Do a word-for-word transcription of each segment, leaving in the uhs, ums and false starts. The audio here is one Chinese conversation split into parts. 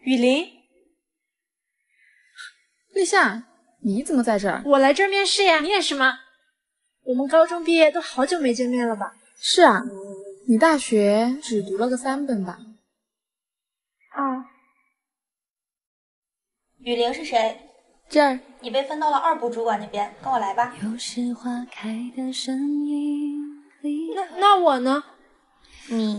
雨林， 立夏，你怎么在这儿？ 我来这儿面试呀，你也是吗？我们高中毕业都好久没见面了吧？ 是啊，你大学只读了个三本吧？ 啊。 雨玲是谁？ 这儿。 你被分到了二部主管那边，跟我来吧。 有时花开的声音那那我呢？ 你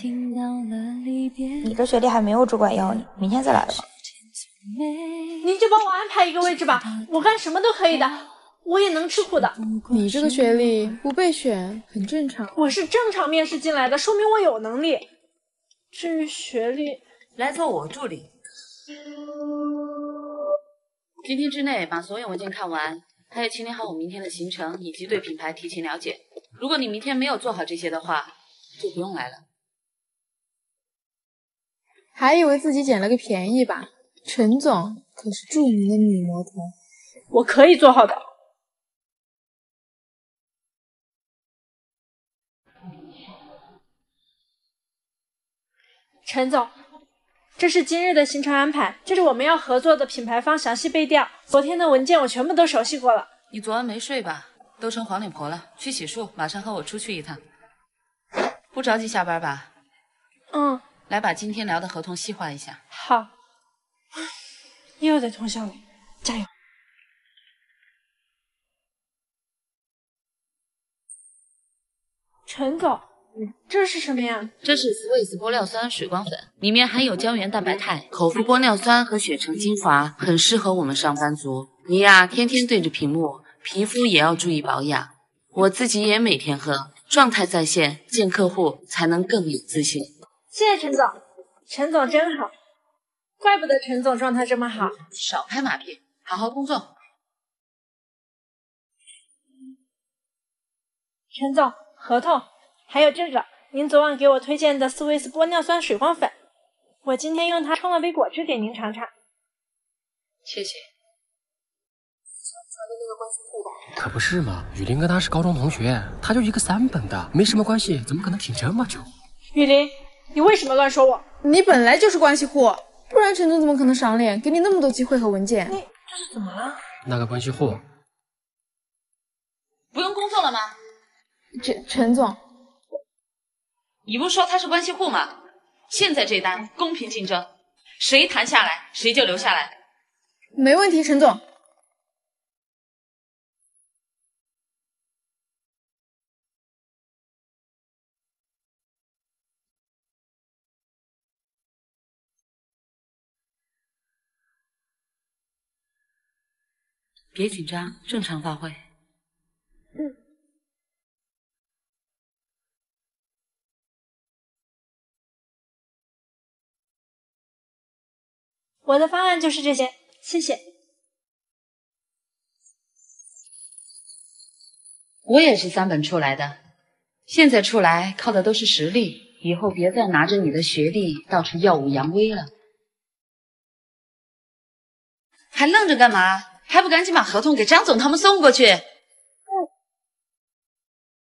你的学历还没有主管要你，明天再来吧。 您就帮我安排一个位置吧，我干什么都可以的，我也能吃苦的。 你这个学历不被选很正常。 我是正常面试进来的，说明我有能力。至于学历， 来做我助理。今天之内把所有文件看完，还有清理好我明天的行程，以及对品牌提前了解。如果你明天没有做好这些的话，就不用来了。 还以为自己捡了个便宜吧？陈总可是著名的女魔头， 我可以做好的。陈总，这是今日的行程安排，这是我们要合作的品牌方详细背调。昨天的文件我全部都熟悉过了。 你昨晚没睡吧？都成黄脸婆了，去洗漱，马上和我出去一趟。不着急下班吧？ 嗯。 来把今天聊的合同细化一下。 好。又得通宵了，加油！陈总，这是什么呀？ 这是 Swiss 玻尿酸水光粉，里面含有胶原蛋白肽、口服玻尿酸和雪橙精华，很适合我们上班族。你呀，天天对着屏幕，皮肤也要注意保养。我自己也每天喝，状态在线，见客户才能更有自信。 谢谢陈总，陈总真好，怪不得陈总状态这么好。 少拍马屁，好好工作。 陈总，合同还有这个，您昨晚给我推荐的斯威斯玻尿酸水光粉，我今天用它冲了杯果汁给您尝尝。 谢谢。 可不是嘛，雨林跟他是高中同学，他就一个三本的，没什么关系，怎么可能挺这么久？ 雨林，你为什么乱说我？ 你本来就是关系户，不然陈总怎么可能赏脸，给你那么多机会和文件？ 你这是怎么了？ 那个关系户不用工作了吗？ 陈陈总， 你不是说他是关系户吗？现在这单公平竞争，谁谈下来谁就留下来。 没问题，陈总。 别紧张，正常发挥。 嗯。我的方案就是这些，谢谢。 我也是三本出来的，现在出来靠的都是实力，以后别再拿着你的学历到处耀武扬威了。还愣着干嘛？还不赶紧把合同给张总他们送过去！